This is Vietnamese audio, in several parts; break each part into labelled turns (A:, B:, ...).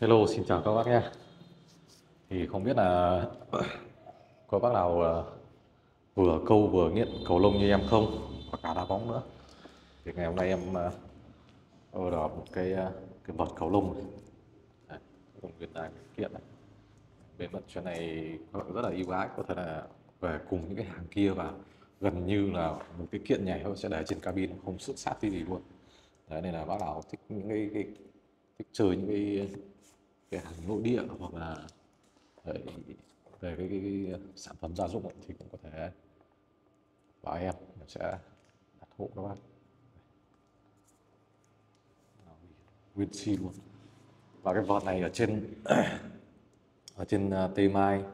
A: Hello, xin chào các bác nhé. Thì không biết là có bác nào vừa câu vừa nghiện cầu lông như em không, và cả đá bóng nữa. Thì ngày hôm nay em order một cái vợt cầu lông này. Đấy, cùng Việt Nam kiện này. Bên vận chuyển này rất là ưu ái, có thể là về cùng những cái hàng kia, và gần như là một cái kiện nhảy thôi sẽ để trên cabin, không xước sát tí gì luôn. Đấy, nên là bác nào thích những thích chơi những cái hàng nội địa, hoặc là đấy, về cái sản phẩm gia dụng ấy, thì cũng có thể bảo em sẽ đặt hộ các bác nguyên si luôn. Và cái vợt này ở trên ở trên TMI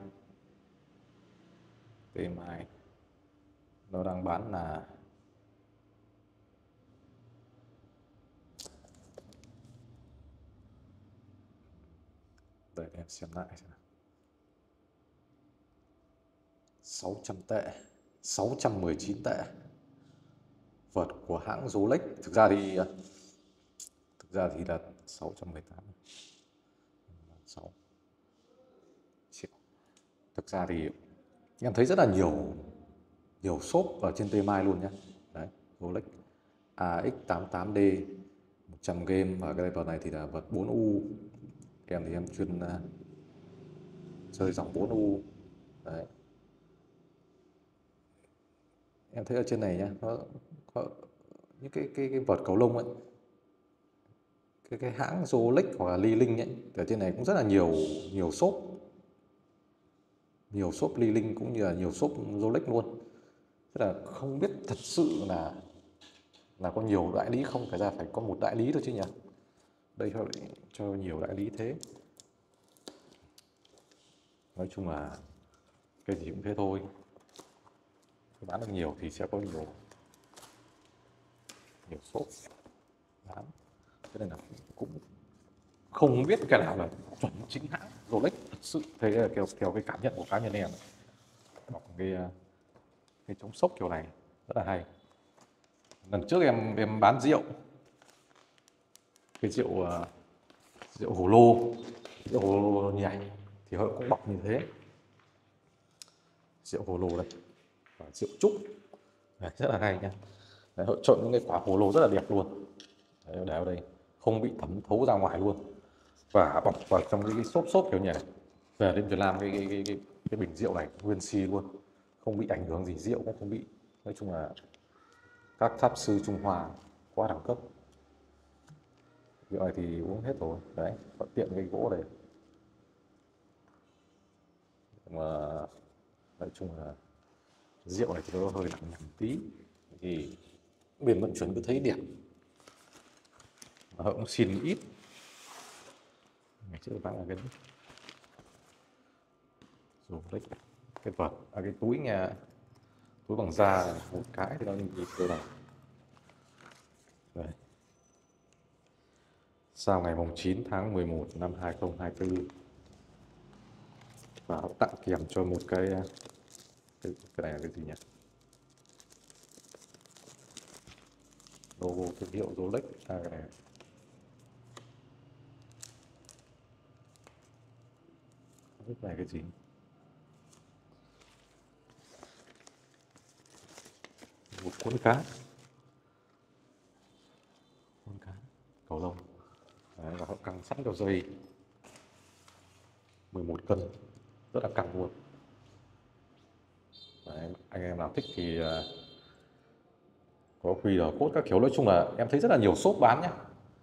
A: TMI nó đang bán là, để em xem lại xem nào, 600 tệ, 619 tệ. Vợt của hãng Rolex, thực ra thì là 618, 6 triệu. Thực ra thì em thấy rất là nhiều nhiều shop ở trên TMI luôn nhé. Đấy, Rolex AX88D 100 game, và cái vợt này thì là vợt 4U. Em thì em chuyên chơi dòng 4U. Đấy, em thấy ở trên này nhá, nó có những cái vợt cầu lông ấy, cái hãng Rolex hoặc là Li Ling ấy, ở trên này cũng rất là nhiều nhiều shop Li Ling cũng như là nhiều shop Rolex luôn. Thế là không biết thật sự là có nhiều đại lý không, phải ra phải có một đại lý thôi chứ nhỉ. Đây cho nhiều đại lý thế. Nói chung là cái gì cũng thế thôi, bán được nhiều thì sẽ có nhiều nhiều shop bán. Thế nên là cũng không biết cái nào là chuẩn chính hãng Rolex thật sự. Thế là theo cái cảm nhận của cá nhân em, đọc cái chống sốc kiểu này rất là hay. Lần trước em bán rượu, cái rượu rượu hồ lô, rượu hồ lô nhảy, thì họ cũng bọc như thế. Rượu hồ lô đây, và rượu trúc. Đấy, rất là hay nha. Đấy, họ chọn những cái quả hồ lô rất là đẹp luôn. Đấy, để ở đây không bị thấm thấu ra ngoài luôn, và bọc vào trong cái xốp xốp kiểu nhỉ. Về đến Việt Nam cái bình rượu này nguyên si luôn, không bị ảnh hưởng gì, rượu cũng không bị. Nói chung là các pháp sư Trung Hoa quá đẳng cấp. Rượu này thì uống hết rồi. Đấy, thuận tiện cái gỗ này. Mà nói chung là rượu này thì nó hơi nặng một tí, thì bên vận chuyển cứ thấy đẹp mà họ cũng xin ít. Ngày trước bán là cái rồi đấy, cái vật cái túi nha, túi bằng da một cái thì nó như cơ này. Đấy, sau ngày 9 tháng 11 năm 2024, và họ tặng kèm cho một cái này là cái gì nhỉ, logo thương hiệu Rolex. Cái này không biết này cái gì, một cuốn cá, cuốn cá cầu lông. Đấy, và họ căng sẵn đầu dây 11 cân, rất là căng luôn. Đấy, anh em nào thích thì có QR code các kiểu. Nói chung là em thấy rất là nhiều shop bán nhá.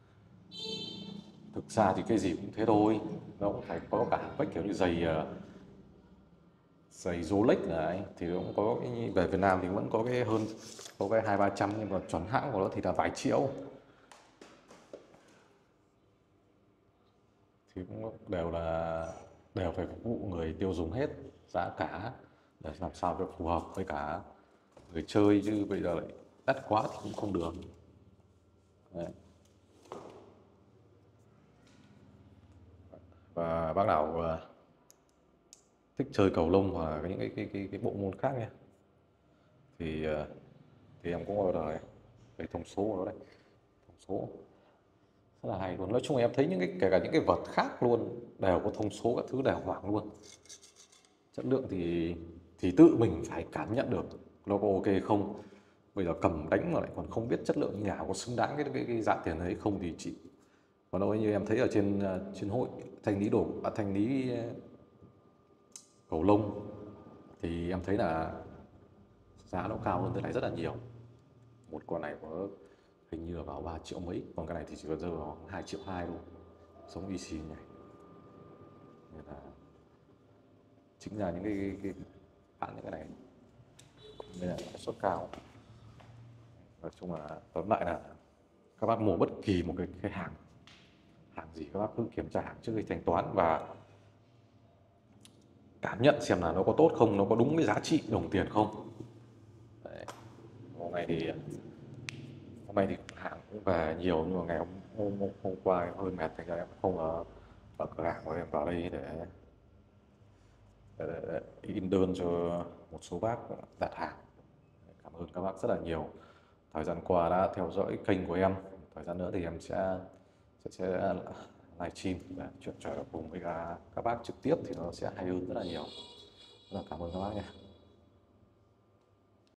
A: Thực ra thì cái gì cũng thế thôi, nó cũng phải có cả vách kiểu như giày giày Rolex này, thì nó cũng có cái, về Việt Nam thì vẫn có cái hơn, có cái 200-300, nhưng mà chuẩn hãng của nó thì là vài triệu. Thì cũng đều phải phục vụ người tiêu dùng hết, giá cả để làm sao cho phù hợp với cả người chơi, chứ bây giờ lại đắt quá thì cũng không được. Đấy. Và bác nào thích chơi cầu lông hoặc là những cái bộ môn khác nhé, thì thì em cũng order đây, thông số của nó đây, thông số rất là hay luôn. Nói chung là em thấy những cái kể cả những cái vật khác luôn đều có thông số các thứ đều hoảng luôn. Chất lượng thì tự mình phải cảm nhận được nó có ok không. Bây giờ cầm đánh mà lại còn không biết chất lượng như nào, có xứng đáng cái giá tiền đấy không thì chị. Còn đâu như em thấy ở trên hội thanh lý thanh lý cầu lông thì em thấy là giá nó cao hơn thế này rất là nhiều. Một con này có hình như là vào 3 triệu mấy, còn cái này thì chỉ có rơi vào 2 triệu 2 luôn, giống y xì này. Nên là chính là những cái bán những cái này nên là lãi suất cao. Nói chung là tóm lại là các bác mua bất kỳ một cái hàng hàng gì các bác cứ kiểm tra hàng trước khi thanh toán và cảm nhận xem là nó có tốt không, nó có đúng cái giá trị đồng tiền không. Đấy. Hôm nay thì hàng cũng về nhiều nhưng mà ngày hôm qua em hơi mệt thành ra em không ở cửa hàng của em vào đây để in đơn cho một số bác đặt hàng. Cảm ơn các bác rất là nhiều thời gian qua đã theo dõi kênh của em. Thời gian nữa thì em sẽ livestream và chuyện trò cùng với các bác trực tiếp thì nó sẽ hay hơn rất là nhiều. Rất là cảm ơn các bác nha.